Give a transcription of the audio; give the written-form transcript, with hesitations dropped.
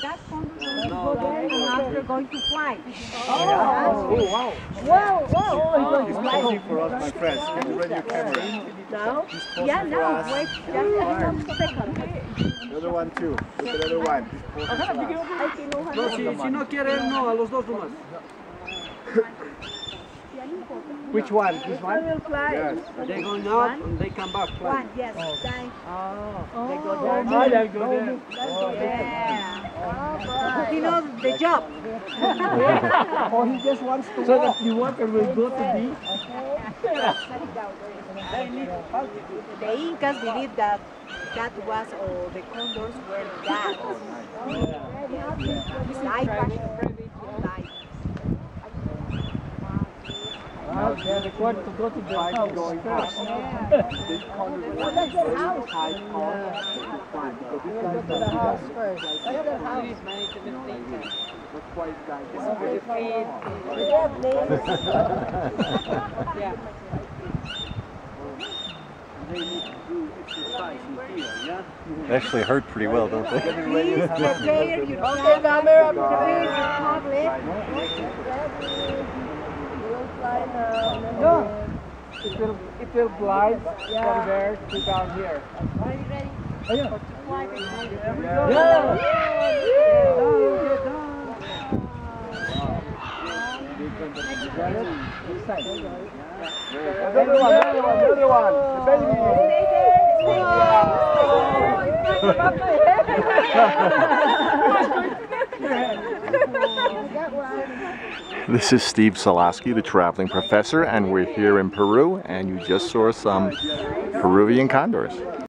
that condor will go there and after going to fly. Oh, wow. Whoa, whoa. He's posing for us, my friends. Can you ready your camera? No? He's posing Yeah, for no, us. wait, just a second. The other one too. Look at the other one. He's posing for us. No, si no quiere, no, a los dos nomás. Which one? This one? Will fly. Yes. They're going up and they come back. One, yes. They go Oh, there. they go there. Yeah. He knows the job. Oh, he just wants to so walk. That the water will go to the... The Incas believed that that was, or the condors were gods. Life life. They want to go to the house going first. This condor is very high power to climb. Because this guy To the house first. That's why this guy Yeah. They need to do exercise in here, yeah? They actually hurt pretty well, don't they? Please prepare your camera, prepare your tablet. No, it will glide from there to down here. Are you ready? Oh, yeah. Another one. The baby. This is Steve Salaski, the traveling professor, and we're here in Peru, and you just saw some Peruvian condors.